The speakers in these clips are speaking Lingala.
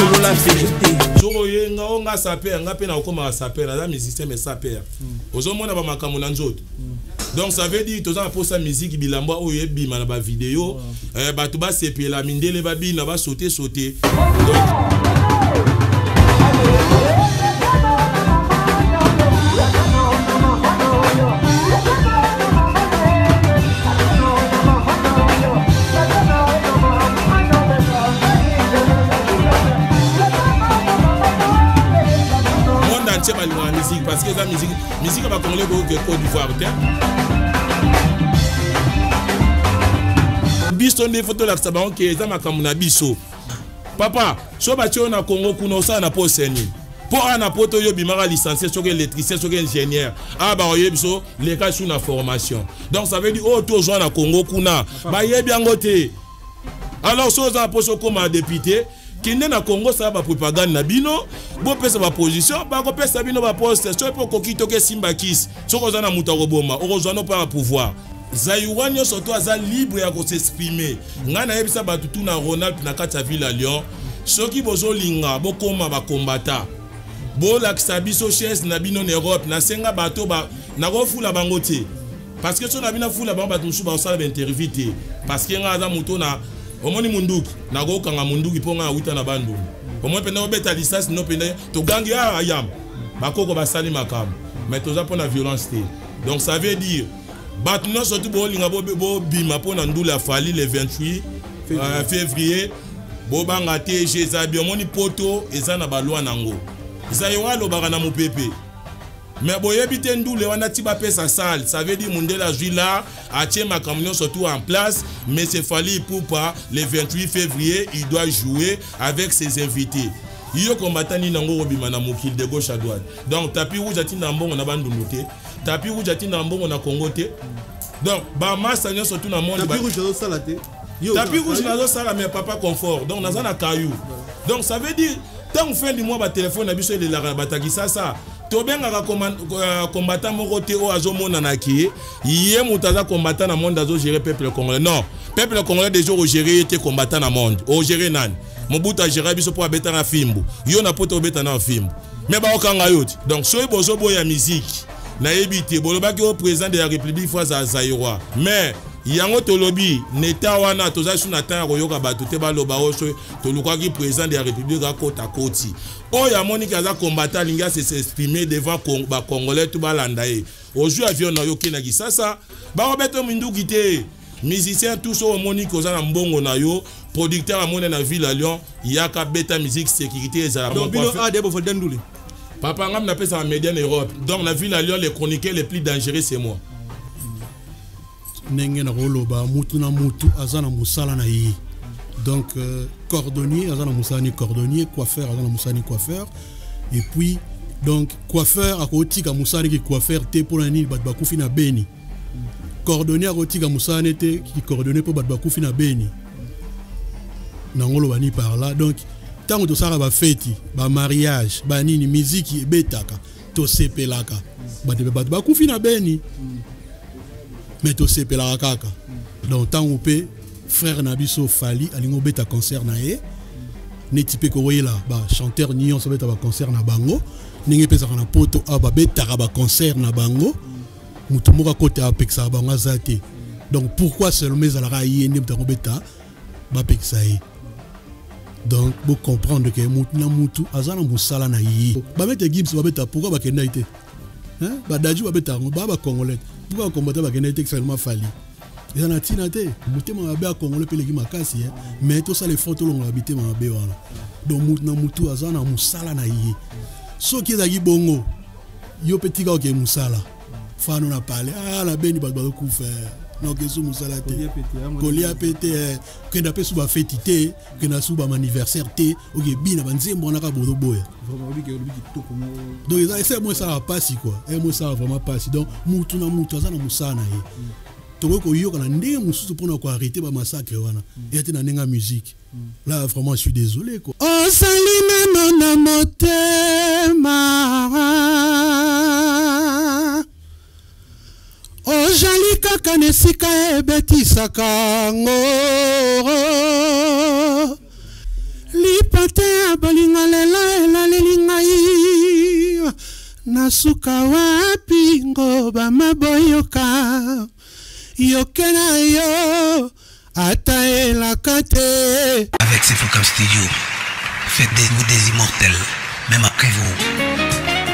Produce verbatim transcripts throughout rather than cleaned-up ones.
solola vérité. Zoroye nga onga saper nga pe na okoma saper na musicien mais saper. Ozomona ba makambo na nzoto. Donc ça veut dire toza pour sa musique bilamba oyo ebima na ba vidéo eh ba to ba sepela mindele ba bina ba sauter sauter. C'est pas la musique parce que la musique musique va connaître que Côte d'Ivoire biso des photos là ça va que ça makamuna biso papa so ba tio na Congo kuno ça na po seni po ana poto yo bimara licencié sur électricien sur ingénieur ah ba oye biso les cas sur la formation donc ça veut dire oh to zo na Congo kuna ba yebi angote alors so za poso comme député kinde na Congo ça ba propagande na bino bo pesa ba position ba ko pesa bino ba poste so po kokito ke simba kiss so ko zana muta ko boma o zo no pa pouvoir Zaïwanyo surtout aza libre ya ko s'exprimer ngana yebisa ba tutu na Ronald na kata ville à Lyon soki bozo linga bo koma ba combattant bo la kisabiso chess na bino en Europe na senga bato ba na ko fula bango te parce que so na bina fula bango ba tusu ba sala interview te parce que nga aza muto na omoni munduki na go kanga munduki ponga wita na bandu omoni penda obeta licence no penda to gangi ah ayam bakoko basali makam mais toza pona violence te donc ça veut dire batno surtout bo linga bo bo bima pona ndula fali le vingt-huit février bo banga te jezabi omoni poto eza na balwa nango eza yolo baka na mupepe mais boyebi te ndule wana tiba pesa sale ça veut dire mundela juila a tient ma camion surtout en place mais c'est fallu pour pas le vingt-huit février il doit jouer avec ses invités yo combattant ni nango robima na mokil de gauche à droite donc tapis rouge ati na mbongo na bandundu te tapis rouge ati na mbongo na Congo te donc ba massa nyo surtout na monde tapis rouge zo sala te tapis rouge na zo sala mais papa confort donc na za na caillou donc ça veut dire tant fin du mois ba téléphone na biso de la batagisa ça tobenga combattant moko te o azomona na ki yé mutaza combattant na monde azo gérer peuple congolais non peuple congolais déjà au gérer était combattant na monde au gérer nan mobuta gérer biso pour abeta na fimbo yo na poto obeta na fimbo mais ba okanga yoti donc soy bozo boya musique na ebité boloba ki au président de la République fois Zaïrois mais yango tolobi neta wana toza suna ta koyoka bato te baloba oso toluka ki président de la République a kota koti o ya Monica za combattant linga se s'exprimer devant ba congolais tout balanda e ozu avion na yoki na kisasa ba obeto minduki te musicien tous au Monica za na mbongo na yo producteur a mona na ville à Lyon yaka beta musique sécurité za donc bino a de bo fodenduli papa ngam na pesa en média en Europe donc la ville à Lyon les chroniqueurs les plus dangereux c'est moi nenge na roloba mutu na mutu azana musala na yi donc euh, cordonnier azana musani cordonnier coiffeur azana musani coiffeur et puis donc coiffeur akotika musani ki coiffeur te pour nani bat bakufi na beni cordonnier akotika musani te ki cordonnier pour bat bakufi na beni na ngolo bani par là donc tango to sara ba feti ba mariage ba nini musique ebetaka to sepelaka bat bat bakufi na beni mais to sepela kaka donc tant ou pe frère Nabiso Fali alingo beta concert na ye ne type ko wela ba chanteur nion so beta ba concert na bango ninge pesa kana poto aba beta ba concert na bango mutu moka côté apeksa bango azate donc pourquoi seulement za la ye ne beta beta ba peksa ye donc vous comprendre que mutu na mutu azana musala na ye ba mete Gibbs ba beta pourquoi ba kenda ite hein ba daju ba beta ba ba congolais pourquoi combattre ba kenda ite extrêmement Fali ils en a tinaté mutu ma ba congolais peleki makasi hein mais tout ça les photos longa habité ma be wana donc mutu na mutu azana musala na ye so ki za bongo yo petit ka ke musala fano na parler ah la beni ba ba ku faire non que sous musala te kolia pété que na pe sous ba fêtité que na sous ba anniversaire te ok bina banzembo na ka bodo boya donc ils essaient moi ça va passer quoi et moi ça va vraiment passer donc mutu na mutu azana musala na ye to ko yo kana ndenge mususu pona ko arrêter ba massacre wana et na nenga musique là vraiment je suis désolé quoi oh salina na motema oh jali kaka nesika ebetisaka ngo lipa Ndote ya bolingo lelo elaleli ngai. Nasuka wapi ngoba maboyoka. Yokena yo ata elaka te. Avec Sefocam Studio, faites-vous des immortels, même après vous.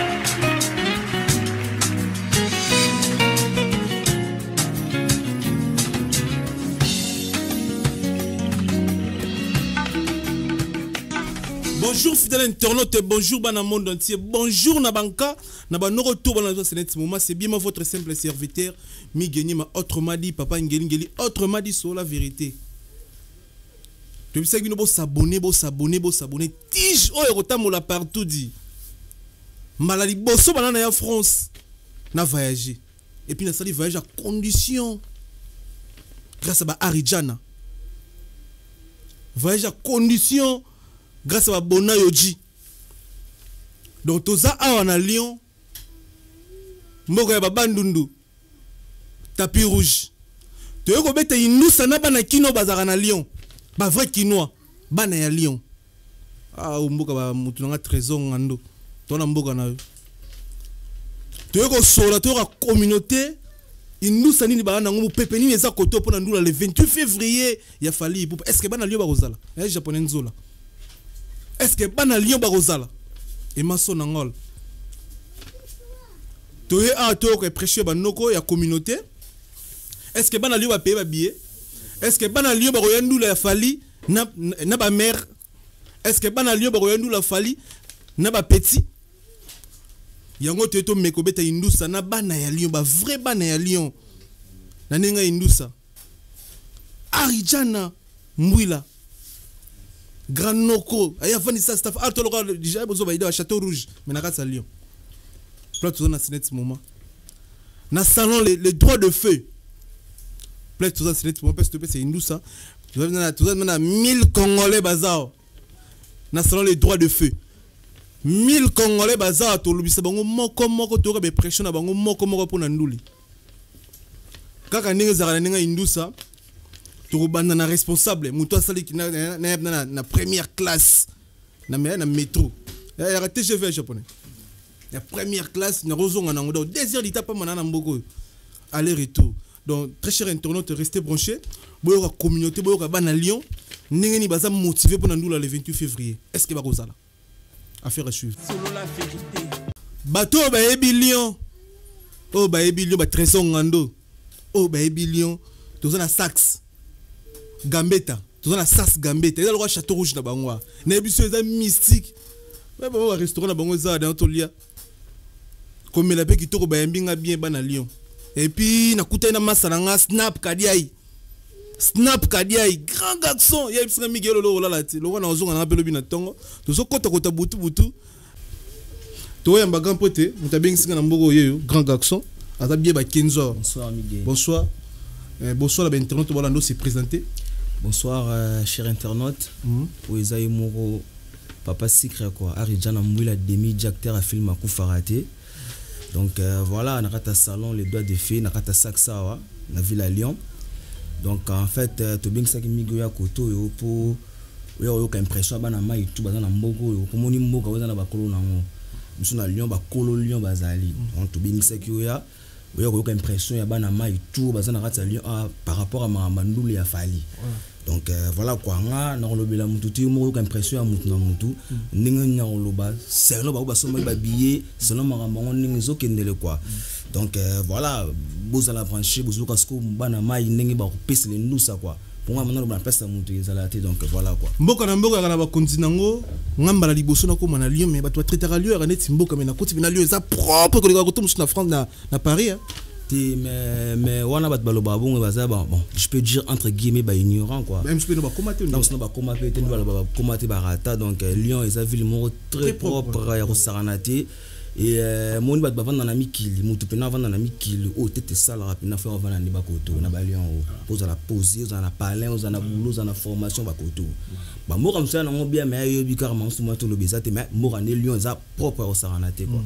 Bonjour fidèle internaute et bonjour dans le monde entier. Bonjour Nabanka. Nabano retour dans la ce moment. C'est bien votre simple serviteur. Migeni ma autrement dit papa Ngeli Ngeli autrement dit sur la vérité. Tu sais que nous s'abonner, bon s'abonner, bon s'abonner. Tige oh et la partout dit. Maladie bosso banana en France. Na voyager. Et puis na sali voyage à condition. Grâce à ba Arijana. Voyage à condition. Grâce à Bona Yoji. Donc, tout ça, on a Lyon. Mboga ya Bandundu. Tapis rouge. Tu veux que tu nous sana bana kino bazara na Lyon. Ba vrai kinois. Bana ya Lyon. Ah, mboga ba mutu nga trésor ngando. Tona mboga na yo. Tu veux que sola tu la communauté. Il nous sani ni bana ngomu pepe ni eza koto pona ndula le vingt-huit février. Ya fali. Est-ce que bana Lyon ba kozala? Ya japonais nzola. Est-ce que bana Lyon barozala et maso nangol toye a to ko prêcher banoko ya communauté? Est-ce que bana Lyon ba payer ba billet? Est-ce que bana Lyon ba royandu la fali na na ba mère? Est-ce que bana Lyon ba royandu la fali na ba petit? Yango to to meko beta indusa na bana ya Lyon ba vrai bana ya Lyon na nenga indusa Arijana Mbwila Grand Noko, aya fani sa staff alto local déjà besoin ba ida Château Rouge, mais na kasa Lyon. Plateau na ce moment. Na salon les, les droits de feu. Plateau na ce moment parce que c'est hindou ça. Tu vas na tu vas na mille Congolais bazar. Na salon les droits de feu. mille Congolais bazar to lubisa bango moko moko to ka be pression na bango moko moko pona nduli. Kaka ninga zara ninga hindou ça. Tu es responsable, muto sali qui na na na première classe, na na métro. Il y a T G V japonais. La première classe, na rozonga na ngodo. Désir d'état pas manana mboko. Aller retour. Donc très cher internaute, restez branchés. Boyo ka communauté, boyo ka bana Lyon, ningeni baza motivé pour ndula le vingt-huit février. Est-ce que ba kozala? Affaire à suivre. Selon la vérité. Bateau ba ebi Lyon. Oh ba ebi Lyon ba trésor ngando. Oh ba ebi Lyon. Toza na sax. Gambetta, tu as la sas Gambetta, il y a le roi Château Rouge na bangwa. Na biso eza mystique. Mais bon restaurant na bango za dans tolia. Comme la pe ki to ko ba mbinga bien bana Lyon. Et puis na kuta na masalanga snap kadiai. Snap kadiai, grand garçon, ya bisanga Miguel lo la la ti. Lo wana ozonga na pelo bina tongo. To so kota kota butu butu. To ya mbaga mpote, mutabengi singa na mbogo yeyo, grand garçon. Ata bien ba quinze heures. Bonsoir Miguel. Bonsoir. Euh, bonsoir la internaute Bolando s'est présenté. Bonsoir, euh, cher internaute. Pour Isaïe Mouro, papa secret quoi. Arijana Mbwila demi acteur à film à Koufarate. Donc euh, voilà, on a un salon les doigts de fée, on a un sac ça, la ville à Lyon. Donc en fait, tu bien que ça qui migoya koto yo pour yo yo impression bana mai tout bazana mboko yo comme ni mboka bazana bakolo nango. Nous sommes à Lyon bakolo Lyon bazali. Donc tu bien que ça qui yo il y a une impression il y a bana mai tout bazana ratsa Lyon par rapport à ma mandoule ya fali. Donc euh, voilà quoi nga na lobela mutu ti mo ko impression ya mutu na mutu ninga nya loba selon ba ba so ba billet selon ma bango ninga zo kendele quoi. Donc euh, voilà boza la brancher bozo kasko bana mai ninga ba ko pese le nous ça quoi. Pour moi maintenant ba pese mutu ezalate donc voilà quoi. Mboka na mboka kana ba kontinango ngamba la liboso na ko mana Lyon mais ba to traiter à Lyon net mboka mais na koti na Lyon ça propre que les gars na France na na Paris hein. Mais mais wana bat baloba bon bon je peux dire entre guillemets ba ignorant quoi. Même je peux ne pas commenter. Donc ce n'est pas commenter te ba commenter barata donc Lyon est une ville très propre ya Rosaranate et mon bat ba vendre na mikili mutu pena vendre na mikili o tete sala rapina faire vendre na bakoto na ba Lyon pose la poser on a parler on a boulot on a formation bakoto. Ba mo comme ça na mo bien mais yo bi carrément sous moto le bezate mais mo rané Lyon est propre Rosaranate quoi.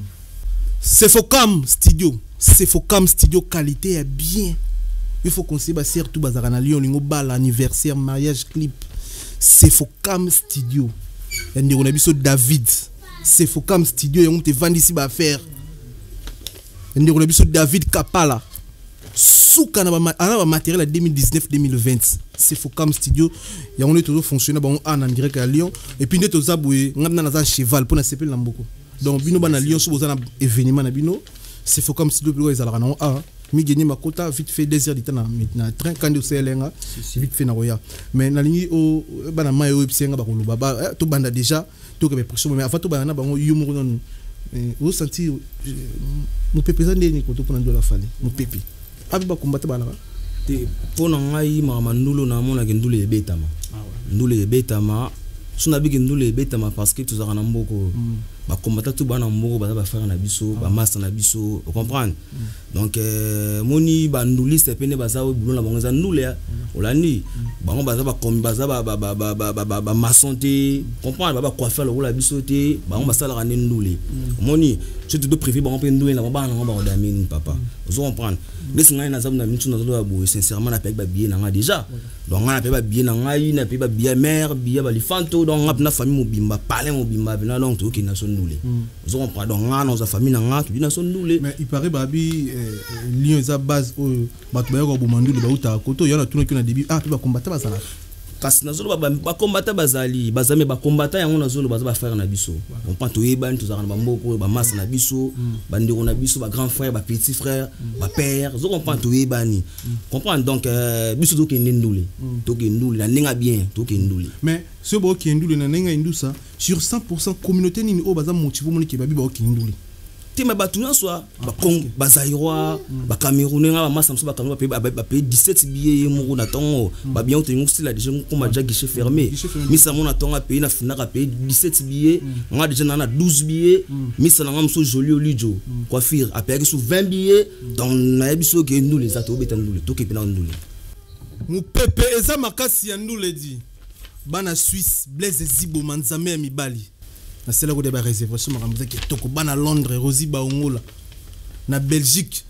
Sefocam Studio, Sefocam Studio qualité est bien. Il faut qu'on sait basser tout bazar na Lyon, lingo bal anniversaire, mariage, clip. Sefocam Studio. ya ndeko na biso David Sefocam studio yango te vandisi ba faire ndeko na biso David Kapala souka na ba ana ba matériel à deux mille dix-neuf deux mille vingt Sefocam studio yango ne toujours fonctionner ba en direct à Lyon et puis ndeto zaboué ngam na za cheval pour na sepel na mboko donc bino ba na Lyon so bozana événement na bino Sefocam studio pour ezala na a mi gagner ma quota vite fait deux heures de temps na train quand au C L nga vite fait na roya mais na lingi o bana mayo websenga ba koloba ba to banda déjà to ke pression mais avant to bana na bango yumo non vous senti mon pépé ça ndeni ko to pona ndo la fali mon pépé abi ba combattre bana ba te pona ngai mama ndulo na mona ke ndule ebetama ndule ebetama suna bigi ndule ebetama parce que tozaka na mboko ba combattre tout bana mboko ba ba faire na biso ba master na biso vous comprenez donc moni ba nduliste pene baza o bulo na bango za ndule olani bango baza ba comme baza ba ba ba ba ba ba maçon te comprendre ba ba coiffeur le la biso te bango basala ka ndule moni je te dois privé bango pe ndule na ba na ba damine papa vous comprenez laisse ngai na zabu na mitu na zo ba bo sincèrement na pe ba bien na déjà donc na pe ba bien na ngai na pe ba bien mère bien ba lifanto donc na famille mobimba parler mobimba bina donc to ki na so ndule vous comprenez donc nga na za famille na nga tu na so ndule mais il paraît babi Lyon eza base o bato ba ko bomandule ba uta koto yana tuna ki na début ah pe ba combattre ba sala kasi na zolo ba ba combattre bazali bazame ba combattre yango na zolo baza ba frère na biso on prend to yeba to zaka na mboko ba masse na biso ba ndeko na biso ba grand frère ba petit frère ba père zo comprend to yeba ni comprendre donc biso to ke ndule to ke ndule na ninga bien to ke ndule mais ce bo ke ndule na ninga indusa sur cent pour cent communauté nini o baza motivo moni ke babi ba ke ndule tema batuna swa ba Congo ba Zaïrois ba Camerounais nga ba massa ba Cameroun ba ba payer dix-sept billets mo na tongo ba bien te ngosi la déjà ko ma déjà guichet fermé misa mo na tonga payer na fina ka payer dix-sept billets nga déjà na douze billets misa na ngam so joli olijo coiffure a payer sur vingt billets donc na biso ke ndule za to beta ndule to ke pena ndule mu pepe eza makasi ya ndule di bana Suisse Blaise Zibo manzame ya mibali na sela ko de ba réservation makamza ki toko bana Londres Rosie Baongola na Belgique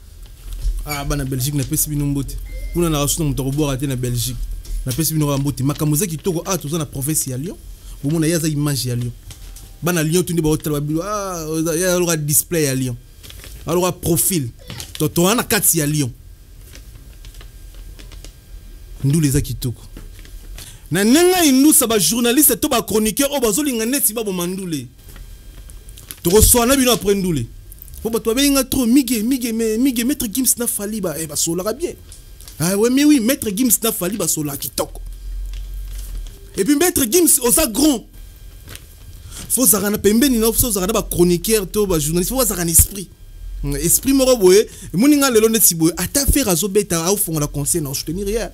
ah bana Belgique na pesi bino mbote kuna na rasu na mtoko boka te na Belgique na pesi bino mbote makamza ki toko ah toza na province ya Lyon bomona yaza image ya Lyon bana Lyon tundi ba hotel ba bilo ah ya lo display ya Lyon alors profil to to na kati ya Lyon ndule za kitoko na nenga inusa ba journaliste to ba chroniqueur o bazolinga neti ba bomandule to reçoit bino après ndule po ba to benga trop mige mige mige maître Gims na fali ba e ba sola bien ah ouais mais oui maître Gims na fali ba sola kitoko et puis maître Gims osa grand faut ça na pembeni na faut ça na ba chroniqueur to ba journaliste faut ça na esprit esprit moko boye moninga lelo neti boye ata faire azo beta au fond la conseil na soutenir rien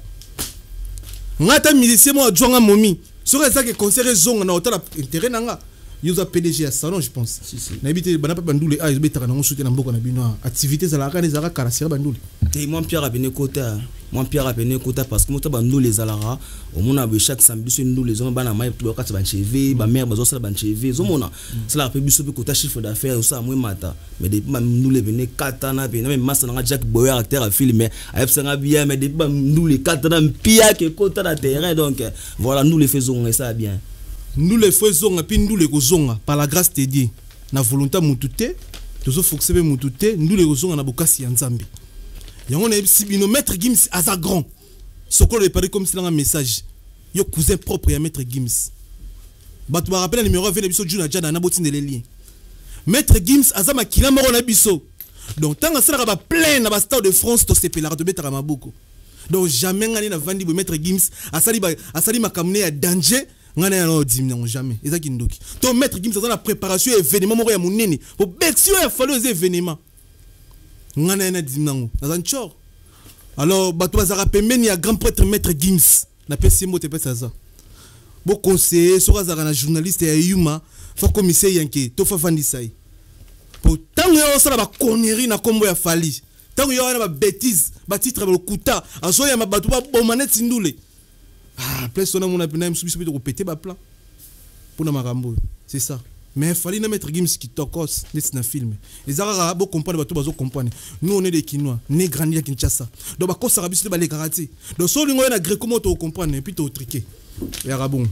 ngata musicien mo adjonga momi sur ça que concert zonga na hôtel intérêt nanga yoza P D G à salon je pense si si na bité bana pa bandule ah beta na ngosuté na mboko na bino activité za la kana za karasira bandule te moi Pierre a bene kota moi Pierre a bene kota parce que mota bandule za lara au mona be chaque samedi so ndule zo bana mai to ka ba cheve ba mère bazo sala ba cheve zo mona ça la pe biso pe kota chiffre d'affaires ça moi mata mais depuis ba ndule bene katana bene même massa na Jack Boyer acteur à film mais af ça bien mais depuis ba ndule katana pia que kota na terrain donc voilà nous les faisons ça bien nous les faisons puis nous les kozonga par la grâce de Dieu na volonté mutute tozo fonctionner mutute nous les kozonga na bokasi ya Nzambe yango na bino maître Gims aza grand soko le parler comme si un message yo cousin propre ya maître Gims bato ba rappelle numéro vingt biso juna jana na botinde les liens maître Gims aza makila moko na biso donc tanga sala ba plein na ba stade de France to sepela to betaka maboko donc jamais ngani na vandi bo maître Gims asali ba asali makamne ya danger ngana ya no dimna jamais ezaki ndoki to maître Gims aza na préparation événement moko ya munene po bexio ya fallo les événements ngana na dimna ngo na nchor alors bato bazara pembeni ya grand prêtre maître Gims na pesi mbote pesa za bo conseiller so bazara na journaliste ya Yuma fa commissaire yanke to fa vandi sai po tango yo sala ba connerie na kombo ya fali tango yo na ba bêtise ba titre ba kuta aso ya bato ba bomaneti ndule ah place on a mon appel msubi subi de péter ba plan pour na makambo c'est ça mais fallait na mettre Gims qui tokos n'est na film les arabes bo comprendre bato bazo comprendre nous on est des Kinois né grandi à Kinshasa donc ba ko sarabisu ba les karaté donc so lingo na greco moto comprendre et puis to triquer ya rabon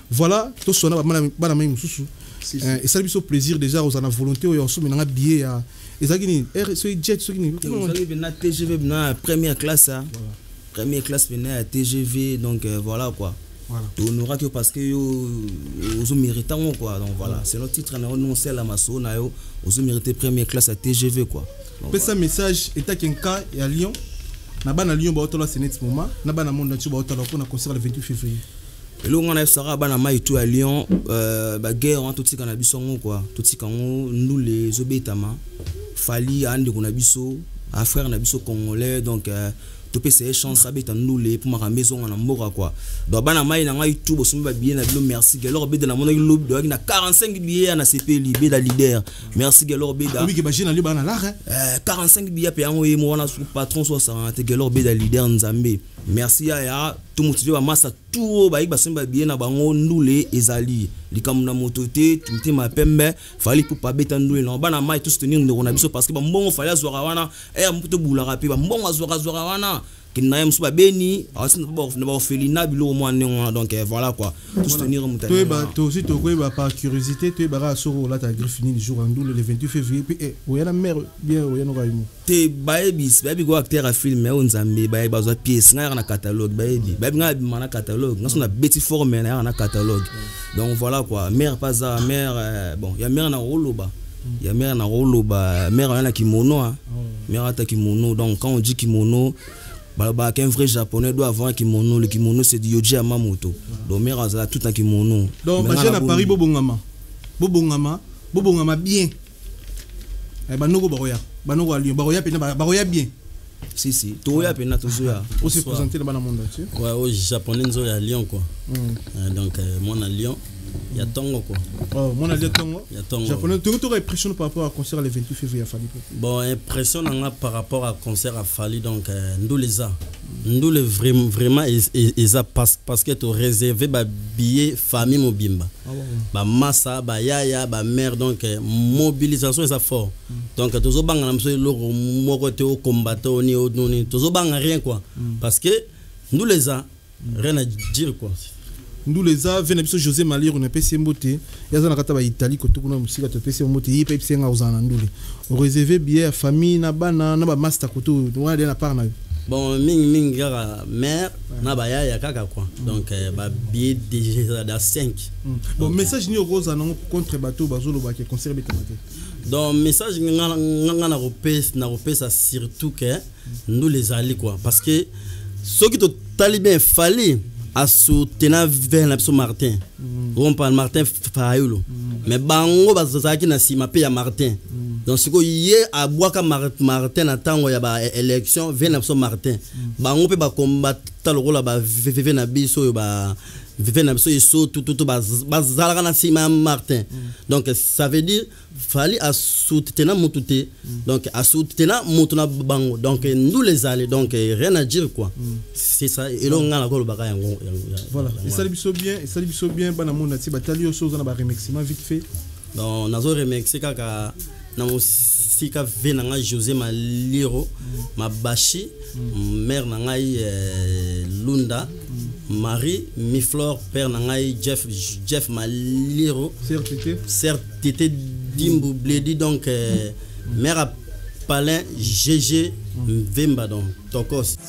voilà to sona bana mai mususu et ça lui fait plaisir déjà aux ana volonté aux so menanga billet ya ezaki er so jet so ni na T G V na première classe première classe venait à T G V donc voilà quoi. Voilà. On aura que parce que aux méritants quoi donc voilà c'est notre titre on non c'est la masso na yo aux mérité première classe à T G V quoi. Pe ça message est à Kenka et à Lyon na bana Lyon ba otola c'est net moment na bana monde entier ba otola pour na concert le vingt-huit février. Et là on a sera bana mai tout à Lyon euh ba guerre en tout ce qu'on a biso quoi tout ce qu'on nous les obétama fali ande qu'on a biso à frère na biso congolais donc euh, to pe c'est chance abeta nous les pour ma maison en mora quoi donc bana mai na ngai tout bosumba bien na bilo merci gelor be de na mona lob do na quarante-cinq billets na C P L be da leader merci gelor be da oui que imagine ali bana la euh quarante-cinq billets pe yango mo na patron soixante gelor be da leader nzambe merci ya tout motivé ba massa tout ba ba simba bien na bango ndule ezali likamuna mototé tumte ma pembe fali pour pas beta ndule na bana mai tout soutenir ndeko na biso parce que ba mbongo fali azwara wana eh mputo bula rapi ba mbongo azwara azwara wana kinna yem suba beni asi na ba na ba felina bilo mo ane donc voilà quoi tout soutenir mutani toi ba toi aussi toi ba par curiosité toi ba soro là ta griffini le jour ndule le vingt-huit février puis eh oyana mère bien oyana raimo te baebis baebi go acteur à film mais on nzambe baebi bazwa pièce nga na catalogue baebi baebi nga mana catalogue nga sona beti forme na na catalogue donc voilà quoi mère pas ça mère euh, bon il y a mère na roloba il y a mère na roloba mère na kimono hein mère ta kimono donc quand on dit kimono bah bah qu'un vrai japonais doit avoir un kimono le kimono c'est du Yoji Yamamoto donc mère a tout un kimono donc machin à Paris bobongama bobongama bobongama bien eh banoko baroya banoko ali baroya pena baroya bien si si toya pena toujours aussi présenté dans le monde entier ouais au japonais nzo ya Lyon quoi euh, donc euh, mon à Lyon il y a Tongo quoi oh mon à Lyon Tongo il y a Tongo japonais tu aurais impression par rapport à concert le vingt-huit février à Fali bon impression on par rapport à concert à Fali donc euh, nous les a nous les vraiment vraiment et ça parce parce que tu réservé ba billet famille mobimba ba massa ba yaya ba mère donc euh, mobilisation est ça fort mm. donc tozo banga na mso lo moko te au combattant ni au ni tozo banga rien quoi mm. parce que nous les a mm. rien à dire quoi nous les a venu biso José Malire on P C Mbote yaza na kata ba Italie ko tukuna musika to P C Mbote yi pe nga uzana ndule on réservé billet à famille na bana na ba master ko to on a na part na bon ming ming gara mère na ba ya kaka quoi donc euh, ba billet déjà da cinq mm. bon message ni rose na contre bateau bazolo ba ke concert betamate donc message nga nga na repès na repès surtout que nous les alliés quoi parce que ceux qui to talibé fallait à soutenir vers l'abso Martin on parle Martin Fayulu mais bango bazaki na sima pe ya Martin donc ce que hier à boaka Martin na tango ya ba élection vers l'abso Martin bango pe ba combattre le rôle ba vv na biso ba vv na biso iso tout tout ba bazalaka na sima Martin donc ça veut dire fallait à soutenir motuté donc à soutenir motuna bango donc nous les allés donc rien à dire quoi c'est ça et là on a encore le bagage voilà et ça biso bien et ça biso bien bana mona ti batali yo chose na ba remerciement vite fait donc nazo remercier kaka na musika venanga José Maliro mabashi mère na ngai Lunda Marie Miflore père na ngai Jeff Jeff Maliro certité certité Dimbu Bledi donc euh, mère à Palin G G Vemba donc Tokos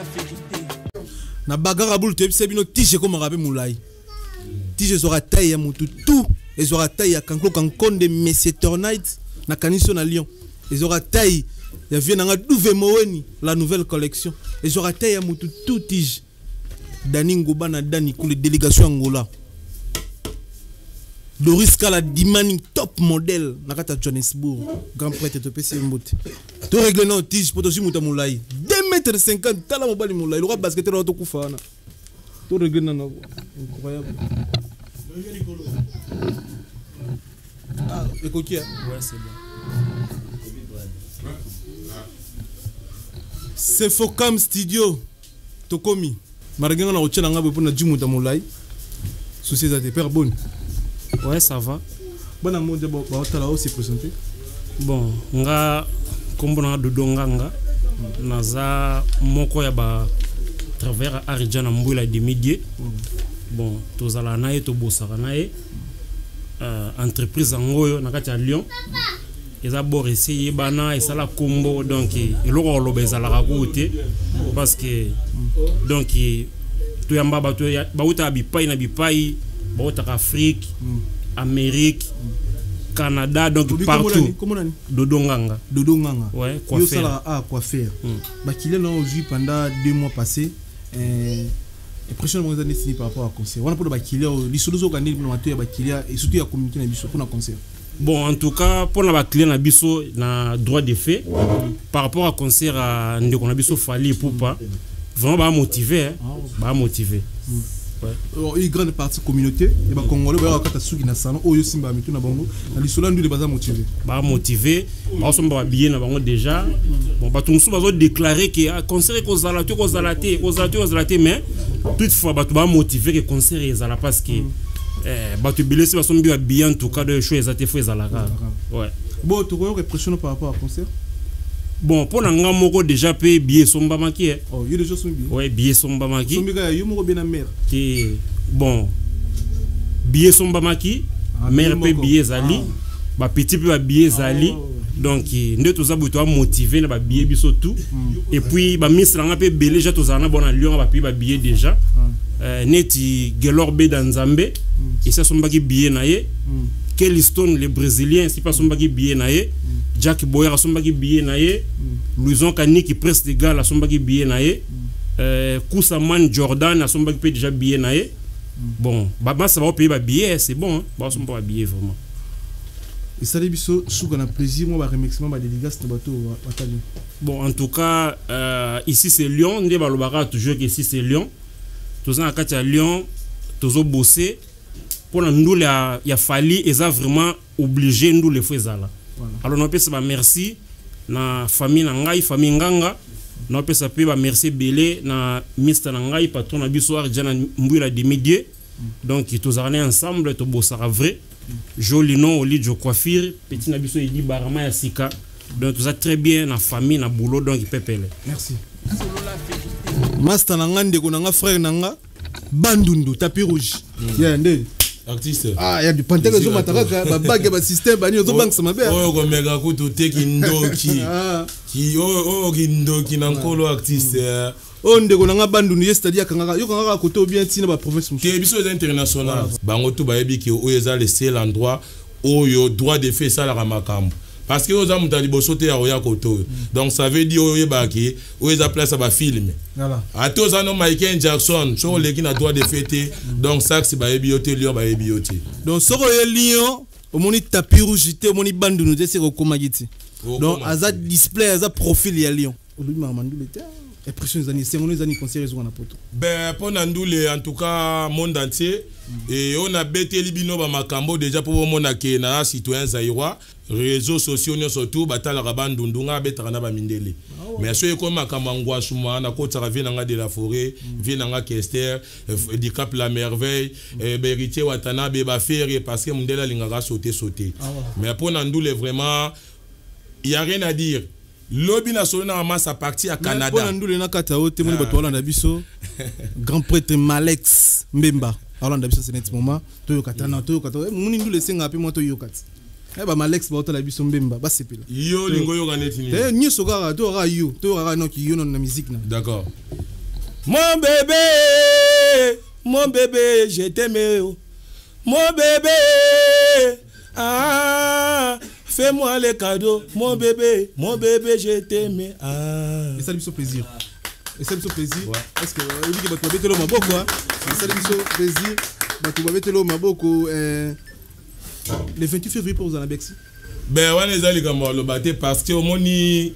na bagara bul te sebino tije ko marabe mulai tije zora taille ya mutu tout et zora taille ya kanklo kankonde Messi Tornight na kaniso na Lyon et zora taille ya vient na douve moweni la nouvelle collection et zora taille ya mutu tout tije Dani Ngouba na Dani Koulé délégation Angola Doris Kala Dimani top modèle nakata Johannesburg grand prêtre de P C Mbote to règle non tige poto jimuta mulai deux mètres cinquante tala mobali mulai le basketteur auto kufana to règle non incroyable ah écoutez ouais c'est bon c'est Focam Studio Tokomi margenga na ochela ngabo pona jimuta mulai société de père bonne. Ouais, ça va. Bon amour de bon, tu as aussi présenté. Bon, nga kombona dodonganga naza moko ya ba travers Arijana Mbula de Midie. bon tozala na ye tobosaka na ye euh, entreprise yango na kati ya Lyon eza bor essayer bana esala kombo donc eloko oloba ezalaka kote parce que donc toyamba bato bauta bipai na bipai bauta Afrique Amérique Canada donc partout Dodonganga Dodonganga ouais quoi faire ça ah quoi faire bah qu'il est là aujourd'hui pendant deux mois passés euh et prochainement on a décidé par rapport à concert on a pour le bakilia les solutions organiser pour le bakilia et surtout la communauté na biso pour un concert. Bon, en tout cas, pour la client na biso na droit de fait par rapport à concert à ndeko na biso Fally Ipupa vraiment ba motivé hein, ba motivé. Ouais. Une grande partie communauté et ba congolais ba kata suki na salon oyo simba mitu na bango na lisolo ndu ba motivé. Ba motivé, ba somba ba bien na bango déjà. Bon ba tumusu ba zo déclarer que concert ko zala to ko zala te, ko zala te ko zala te mais toutefois ba ba motivé que concert ezala parce que eh bah tu billes c'est son bien bien en tout cas de choses à te faire à la gare ouais bon tu vois répression par rapport à concert bon pour nanga moko déjà payer billet somba maki oh il déjà son billet ouais billet somba maki somba yo moko bien na mère qui bon billet somba maki mère paye billet zali ba petit peu ba billet zali donc nde toza buto a motiver na ba billet biso tout et puis ba ministre nga pe belé déjà tozana bon à Lyon ba payer ba billet déjà Euh, neti Gelorbe Danzambe et ça son bagi billet naé Kelly Stone les brésiliens c'est pas son bagi billet naé Jack Boyer son bagi billet naé Louison Kani qui presse des gars la son bagi billet naé euh, Koussaman Jordan a son bagi déjà billet naé bon bah ça va payer ba billet c'est bon hein bah son pas billet vraiment et ça les biso sous qu'on a plaisir moi ba remerciement ba dédicace de bateau Watali. Bon en tout cas euh, ici c'est Lyon ndé ba lobaka toujours que ici c'est Lyon tous en à Lyon, tous au bossé pour nous il a fallu et ça vraiment obligé nous les faire là. Alors nous peut ça merci na famille nangai famille nganga nous peut ça peut merci belé na mister nangai patron na bisoir jana mbula de midi donc tous on est ensemble to bossara vrai joli nom au lit de coiffure petit na biso il dit barama ya sika donc tout ça très bien na famille na boulot donc il peut payer. Merci. Master nanga ndeko nanga frère nanga bandundu tapis rouge ya ndé artiste ah ya du panteke zo mataka ba bague ba système ba ni zo bank sama be oyo ko mega kutu teki ndoki ki o o kindoki na nkolo artiste o ndeko nanga bandundu c'est-à-dire kanga yo kanga côté ou bien tina ba province ke biso international bango tu ba yebi ki o eza le seul endroit oyo droit de fait ça la makambo parce que aux hommes t'as dit bosoté à Roya Koto donc ça veut dire oyo baki o eza place à ba film voilà à tous anos Michael Jackson sur les qui n'a droit de fêter donc ça c'est ba ebioté Lyon ba ebioté donc soko ye Lyon au moni tapis rouge au moni bandunu c'est ko komagiti donc aza display aza profil ya Lyon o lui mamandu beta impression des années c'est on les années conseillers on a poto ben pour Nandoule en tout cas monde entier et on a bêté libino ba makambo déjà pour mona ke na citoyens zaïrois réseaux sociaux nous surtout batala rabandundunga betana ba mindele mais so ko makambo ngwasuma na ko tsara vina de la forêt vina nga Kester du Cap la merveille beritier watana be ba faire parce que mundela lingaka sauter sauter mais pour Nandoule vraiment il y a rien à dire. Lobby national na sa partie à Canada. Pour Nandoule na kata o témoin bato Hollande biso grand prêtre Malex Mbemba Hollande biso c'est net moment to yokata na to yokata muni ndule senga pe mo to yokata eh ba Malex ba to la biso Mbemba ba sepela yo lingo yo ganeti ni eh nyi soga to ra yo to ra no ki yo na musique na d'accord mon bébé mon bébé je t'aime mon bébé ah fais-moi les cadeaux, mon bébé, mon bébé, je t'aime. Ah. Et ça lui fait plaisir. Et ça lui fait plaisir. Parce que il dit que tu vas mettre l'homme à beaucoup. Et ça lui fait plaisir. Tu vas mettre l'homme à beaucoup. Le vingt-huit février pour vous en Abexi. Ben, on est allé comme le battre parce que au moins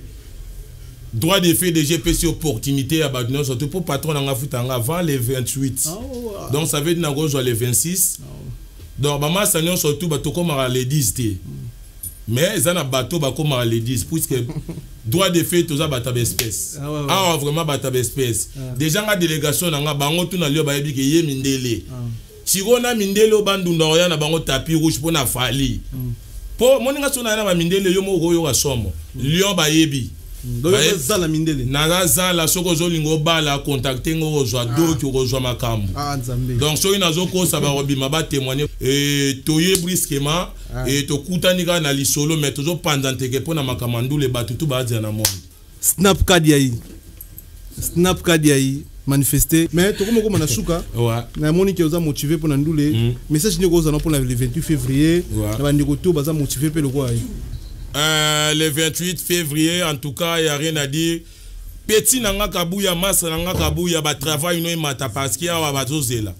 droit de fait de G P C opportunité à Badouno, surtout pour patron en Afutanga avant les vingt-huit. Donc ça veut dire qu'on joue les vingt-six. Donc maman ça nous surtout bateau comme les dix. Mais ils ont un bateau comme les dix puisque droit de fait tous à bateau espèce ah vraiment bateau espèce déjà la délégation n'a bango tout na lieu ba yebi ke ye mindele si on a mindele au bandunda oya na bango tapis rouge pour na Fally pour moninga sona na mindele yo mo yo ga somo lion ba yebi donc ça la mindele naza za la soko zolingo bala contacter ngo zo doki ko makambo ah nzambe donc so ina zo ko sa ba robima ba témoigner et toye brisquement et to kutanika na lisolo mais to zo pendante ke pona makamandule batutu ba dia na monde snap card yayi snap card yayi manifester mais to comme comme na suka ouais na moni ki oza motivé pour ndule message ni ko za na pour le vingt-huit février na ba ndiko to baza motivé pe le quoi euh le vingt-huit février en tout cas il y a rien à dire petit nanga kabuya masa nanga kabuya ba travail no mata parce qu'il y a ba zozela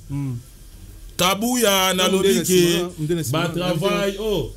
kabuya na lobiki ba travail oh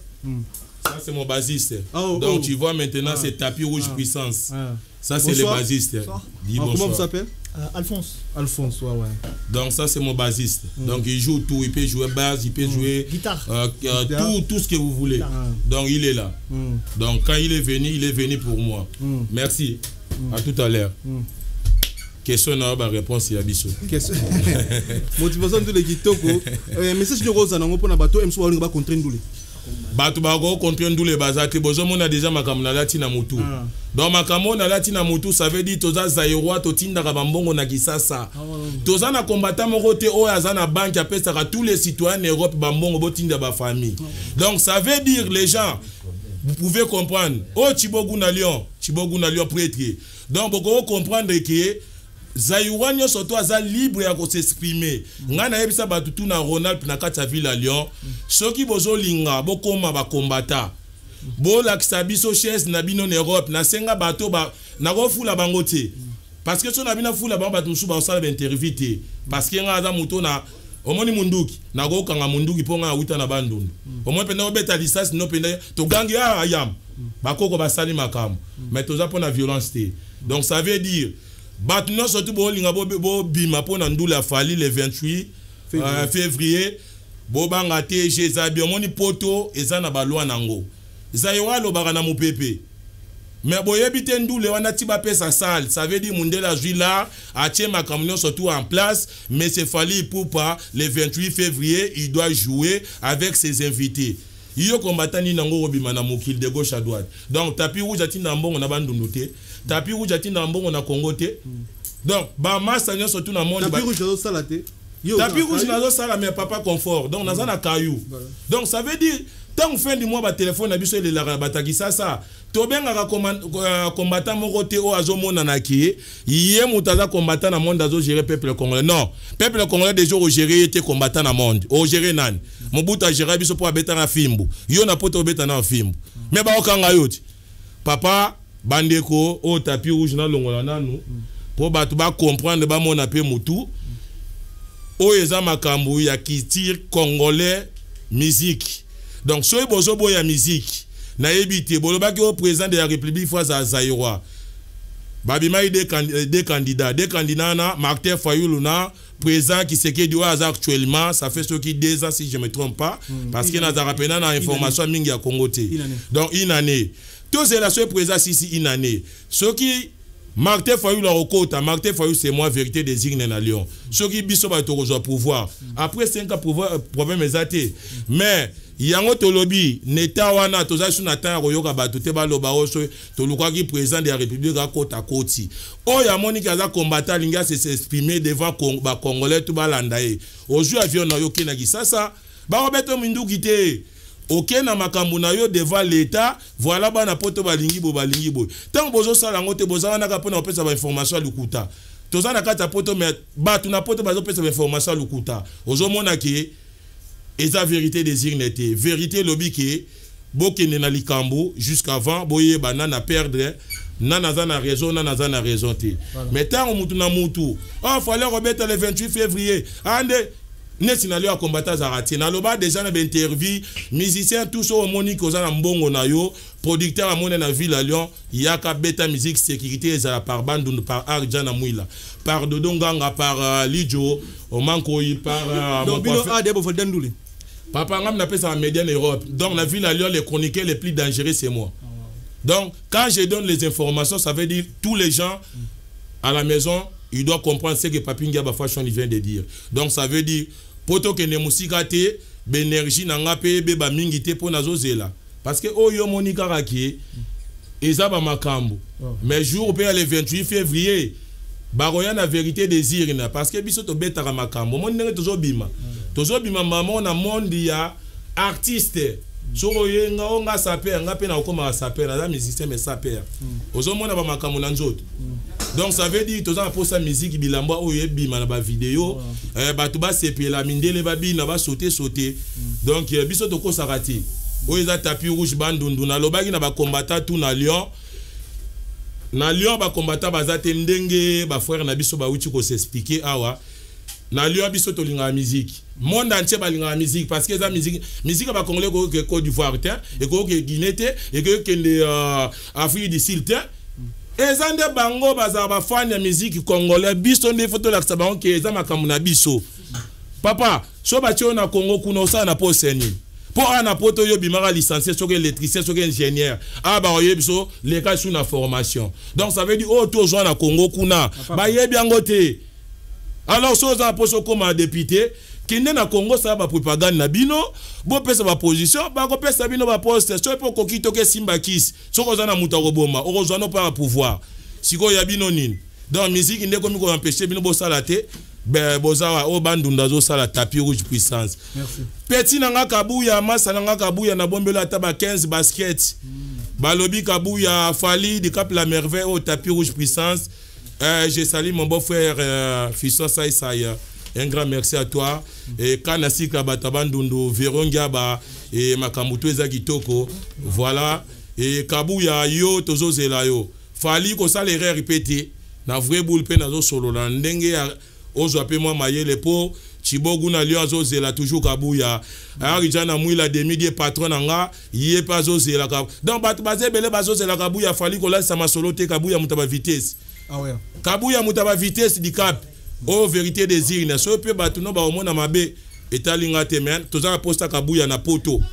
ça c'est mon basiste donc tu vois maintenant c'est tapis rouge puissance ça c'est le basiste dis bonsoir. Comment vous s'appelle? Euh, Alphonse. Alphonse, ouais, ouais. Donc ça c'est mon bassiste. Mm. Donc il joue tout, il peut jouer basse, il peut mm. jouer guitare, euh, euh, tout, tout ce que vous voulez. Guitare. Donc il est là. Mm. Donc quand il est venu, il est venu pour moi. Mm. Merci. Mm. À tout à l'heure. Mm. Question na ba réponse ya biso. Question. Motivation de l'équitoko. Message de Rosa nango pona bato M so ba contre ndule. Bato ba go contre ndule bazate bozo mona déjà makamuna lati na mutu. Ah. Donc makamona lati na mutu ça veut dire toza zairwa totinda ka bambongo na kisasa. Ah, ouais. Toza na combattant moko te o azana banque apesa ka tous les citoyens en Europe bambongo botinda ba famille. Ah, ouais. Donc ça veut dire les gens vous pouvez comprendre. Oh Chibogu na Lyon, Chibogu na Lyon prêtre. Donc vous comprendre que Zaïwanyo surtout aza libre ya ko s'exprimer. Ngana yebisa batutu na Ronald na kata ville à Lyon. Soki bozo linga bokoma ba combattant. Bo la kisabiso chaise na bino en Europe na senga bato ba na ko fula bango te. Parce que so na bina fula bango batu ba osala interview te. Parce que nga aza muto na omoni munduki na ko kanga munduki ponga uta na bandundu. Omoni penda obeta licence no penda to gangi ah yam. Bakoko basali makam. Mais to za pona violence te. Donc ça veut dire Batno surtout bo linga bo bo bima pona ndula fali le vingt-huit février bo banga te jezabi omoni poto ezana balwa nango zayewa lo bagana mupepe mais boye bite ndule wana tiba pesa sale ça veut dire mundela juila a tie makamno surtout en place mais c'est fali pour pas le vingt-huit février il doit jouer avec ses invités. Yo combattant ni nango robima na mokil de gauche à droite. Donc tapis rouge atinda mbongo na bandundu te. Tapis rouge atinda mbongo na Congo te. Donc ba massa nyo surtout na monde. Tapis rouge zo sala te. Tapis rouge na zo sala mais papa confort. Donc na za na caillou. Donc ça veut dire tant fin du mois ba téléphone na biso ele la bataki ça ça. To benga ka combattant moko te o azomona na ki. Yé mutaza combattant na monde azo gérer peuple congolais. Non, peuple congolais déjà au gérer était combattant na monde. O gérer nan. Mobutu a géré biso pour abeta na fimbu. Yo na poto obeta na fimbu. Mais ba okanga yoti. Papa bandeko o tapis rouge na longola nanu. Pour batu ba comprendre ba mona pe mutu. O eza makambu ya kitir congolais musique. Donc soy bozo boya musique. Na ebité boloba ki au président de la République fois Zaïrois. Babima des des candidats, des candidats na Martin Fayulu na président qui s'est dit actuellement, ça fait ce qui deux ans si je me trompe pas, mm. parce qu'il n'a pas rappelé na information mingi à Congo te. Donc une année. Tous c'est la seule président ici une année. Ce qui Martin Fayulu au côté, Martin Fayulu c'est moi vérité désigne na Lyon. Ce qui biso ba to rejoindre pouvoir. Après cinq ans pouvoir problème exacté. Mais yango tolobi neta wana toza suna ta royoka bato te ba loba oso to lukwa ki président de la République a kota koti. O ya moni kaza combattant linga se s'exprimer devant ba congolais tout ba landae. Ozu avion na yoke na kisasa ba obeto mindu kite. Ok na makambu na yo devant l'état voilà ba na poto ba lingi bo ba lingi bo. Tant bozo sala ngote boza wana ka pona opesa ba information lukuta. Toza na kata poto mais ba tu na poto ba zo pesa ba information lukuta. Ozo mona ki et la vérité désigne était vérité lobby qui bokene na likambo jusqu'avant boye banana perdre nana za na raison nana za na raison te mais tant mutu na mutu ah fallait remettre le vingt-huit février ande nesinali a combattre zarati na loba déjà na interview musicien tous au monique aux na mbongo na yo producteur à mon na ville à Lyon yaka beta musique sécurité ezala par bandu par Arjana Mouila par Dodonganga par uh, Lijo au Mankoyi par uh, donc bilo a de bo fodanduli papa ngam na pesa en média en Europe donc la ville à Lyon les chroniqueurs les plus dangereux c'est moi. Donc quand je donne les informations ça veut dire tous les gens à la maison ils doivent comprendre ce que Papinga Bafashon vient de dire. Donc ça veut dire poto que ne musika te l'énergie nanga pe be ba mingi te po nazo zela parce que o yo monika raki eza ba makambo mais jour pe le vingt-huit février baroya na vérité désir na parce que biso to betaka makambo mo ndenge tozo bima tozo bima mama na monde ya artiste soko yenga onga saper nga pe na okoma saper na musicien mais saper ozo mona ba makambo na nzoto donc ça veut dire toza pour sa musique bilamba oyo bima na ba vidéo eh ba to ba sepela mindele ba bina ba sauter sauter donc biso to ko sarati oyo za tapis rouge bandundu na lobaki na ba combattant tout na Lyon na Lyon ba combattant baza te ndenge ba frère na biso ba uti ko s'expliquer awa na Lyon biso to linga musique monde entier ba linga musique parce que za musique musique ba congolais ko ke Côte d'Ivoire te et ko ke Guinée te et que ke de Afrique du Sud te ezande bango baza ba fan ya musique congolais biso nde photo la sabango ke za makambo na biso papa so ba tio na Congo kuno sa na po seni pour ana poto yo bimara licencié sur électricien sur ingénieur ah ba oye biso les cas sous na formation donc ça veut dire oh to zo na Congo kuna ba yebi angote alors so za poso comme député kinde na Congo ça ba propagande na bino bo pesa ba position ba ko pesa bino ba poste so po kokito ke simba kis so ko za na muta ko bomba o zo no pas pouvoir siko ya bino nini donc musique inde comme ko empêcher bino bo salate ben bozawa o bandunda zo sala tapis rouge puissance merci petit nanga kabuya masa nanga kabuya na bombelo ata ba quinze basket balobi kabuya fali de cap la merveille au tapis rouge puissance euh, je salue mon beau frère euh, Fisson Saïsaï un grand merci à toi et kanasi kabata bandundu veronga ba et makambuto eza kitoko voilà et kabuya yo tozo zela yo fali ko sala erreur répéter na vrai boule pe na zo solo la ndenge ozo ape moi mayele po chibogu na lio azozela toujours kabuya arijana mwila demi die patron nga yé pas azozela ka donc bat bazé belé bazozela kabuya fali ko la sama solo te kabuya mutaba vitesse ah ouais kabuya mutaba vitesse di cap oh vérité désir na so pe batu no ba omona mabe etalinga te men toza posta kabuya na poto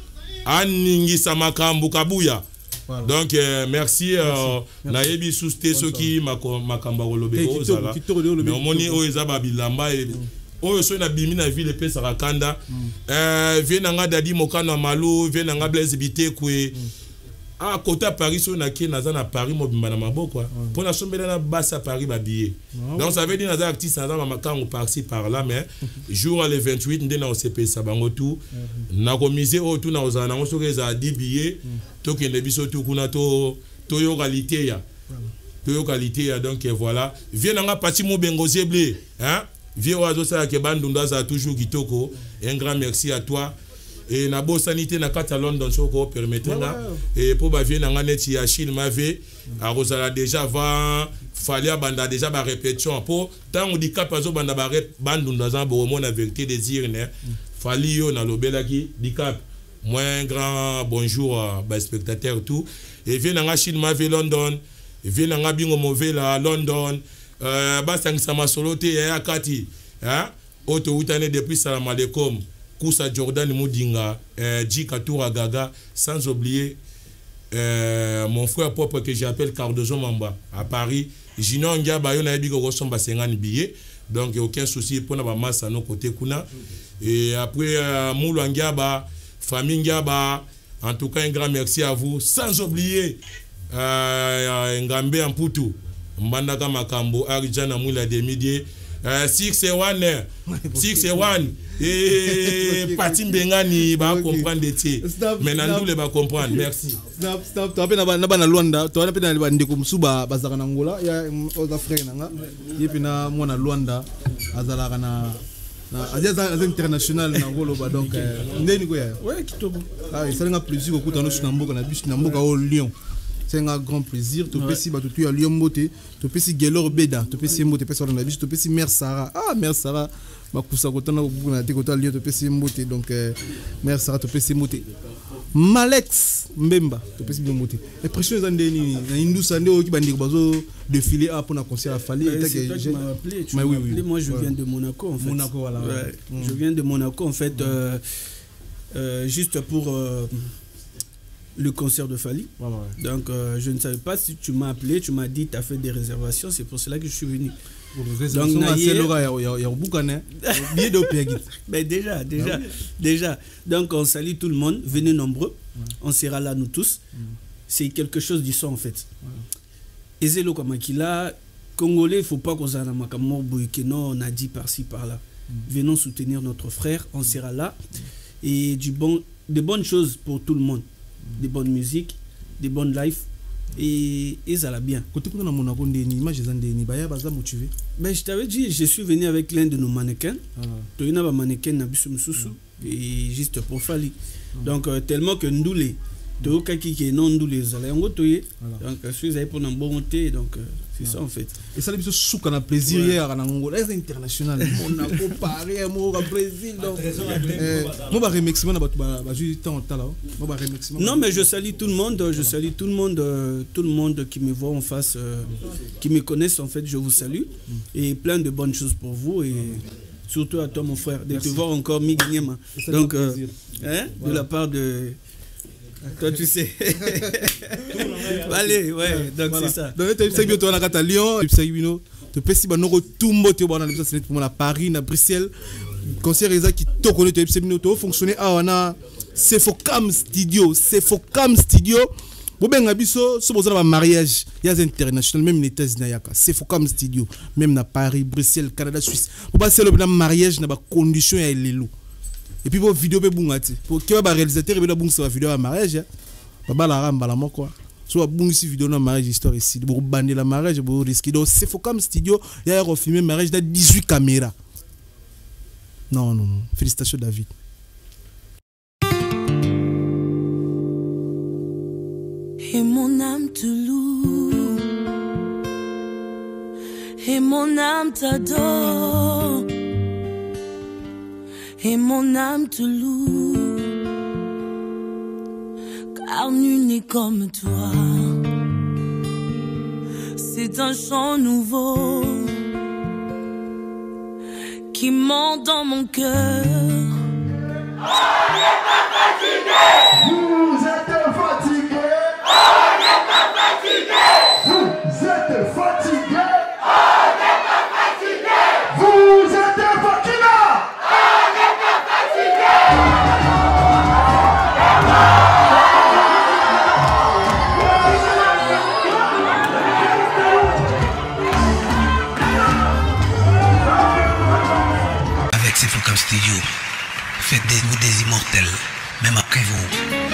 aningi sama kambu kabuya. Voilà. Donc euh, merci, euh, na yebi souste soki makamba rolobeko zala mais omoni o ezaba bilamba e o so na bimi na ville pe sarakanda euh vient nga dadi mokana malo vient nga Blaise Bitekwe ah côté Paris so na ke naza na Paris mobimba na maboko pour na sombela na basa Paris ba billet donc ça veut dire naza artiste naza makango par-ci par là mais jour le vingt-huit ndé na O C P ça bango tout na komiser o tout na ozana ngo so keza dix billets to kende biso tout kuna to to yo qualité ya to yo qualité ya donc voilà vient nga parti mo bengozie blé hein vieux oiseau ça ke bandunda za toujours kitoko un grand merci à toi et na bo sanité na kata London soko permettre na et pour ba vie na neti Achille mave a Rosala déjà va fallait banda déjà ba répétition pour tant on dit capazo banda ba bandunda za bo mo na vérité désir ne fali yo na lobela ki di cap moi un grand bonjour ba spectateur tout et vient na Achille mave London vient na bingo mauvais la London euh ba sangisa masolote ya kati hein auto utane depuis salam alaikum Kousa Jordan Moudinga, euh, Djika Toura Gaga, sans oublier euh, mon frère propre que j'appelle Cardozo Mamba à Paris. Jino Ndiaba, yon a dit que ressemble à cinquante billets, donc aucun souci pour la masse à nos côtés. Et après, euh, Moulou Ndiaba, famille Ndiaba, en tout cas, un grand merci à vous. Sans oublier euh, Ngambe Amputu, Mbandaka Makambo, Arijana Moula Demidier. six et one six et one et parti Bengani va comprendre des tiers mais nous les va comprendre merci stop stop tu appelles na bana Luanda tu appelles na ndeko msuba bazaka na ngola ya oza frère nanga yepi na mwana Luanda azalaka na na azia international na ngolo ba donc ndeni ko ya ouais kitoko ah ça nga plaisir ko kutana na mboka na biso na mboka au Lyon. C'est un grand plaisir. Tu peux si tu as Lyon Moté, tu peux si Gelor Beda, tu peux si Moté, tu peux si tu peux si Mère Sarah. Ah, Mère Sarah, ma cousa kotana na te kota Lyon, tu peux si Moté. Donc Mère Sarah, tu peux si Moté. Malex Mbemba, tu peux si Moté. Et pression dans des ni na Hindou sande o ki bandi ko bazo défiler à pour na concert à Fali. Tu m'as appelé, tu m'as appelé. Moi je viens de Monaco en fait. Monaco voilà. Je viens de Monaco en fait juste pour le concert de Fali. Ouais, ouais. Donc, euh, je ne savais pas si tu m'as appelé, tu m'as dit tu as fait des réservations, c'est pour cela que je suis venu. Donc, mais déjà, déjà, déjà. Donc, on salue tout le monde, venez nombreux, ouais. On sera là nous tous. Mm. c'est quelque chose du son en fait. Ezelo Kamakila, Congolais, il ne faut pas qu'on s'en aille, non, on a dit par-ci, par-là. Venons soutenir notre frère, on sera là. Et du bon, de bonnes choses pour tout le monde. Des bonnes musiques, des bonnes lives. Et, et ça va bien. Ben, je t'avais dit, je suis venu avec l'un de nos mannequins. Tu as un mannequin et juste pour Fali. Donc, euh, tellement que nous les. Donc, je suis allé pour un bon monté. Donc, euh, c'est ça en fait. Et ça, c'est sous qu'on a plaisir hier à Angola. C'est international. Monaco, Paris, Monaco, Brésil. Moi, je remercie. Non, mais je salue tout le monde. Je salue tout le monde. Tout le monde qui me voit en face, euh, qui me connaissent en fait. Je vous salue. Et plein de bonnes choses pour vous. Et surtout à toi, mon frère, de te voir encore Miguel. Donc, euh, hein, de la part de. Toi, tu sais. Allez, ouais, donc voilà. C'est ça. Donc, tu sais, tu es à Lyon, tu sais, tu peux si tu tout le monde tu à Paris, à Bruxelles. Concert qui te connaît, tu peux fonctionner à Sefocam Studio. Sefocam Studio. Bon, ben, abisso, ce besoin d'un mariage, il y a des internationaux, même les États-Unis, Sefocam Studio, même à Paris, Bruxelles, Canada, Suisse. Pour passer le mariage, il y a des conditions et les loups. Et puis, pour vidéo, pour que le réalisateur ait une vidéo à mariage, il y a la rame, la quoi. Soit bon ici vidéo dans mariage histoire ici, pour bander la mariage, pour risquer. Donc, c'est faut comme studio, il y a un filmé mariage dans dix-huit caméras. Non, non, non. Félicitations, David. Et mon âme te loue, et mon âme t'adore. Et mon âme te loue, car nul n'est comme toi. C'est un chant nouveau qui monte dans mon cœur. On n'est pas fatigué. Vous êtes fatigué. On n'est pas fatigué. Vous êtes fatigué. On n'est pas fatigué. Vous êtes fatigué. Avec Sefocam Studio, faites de nous des immortels, même après vous.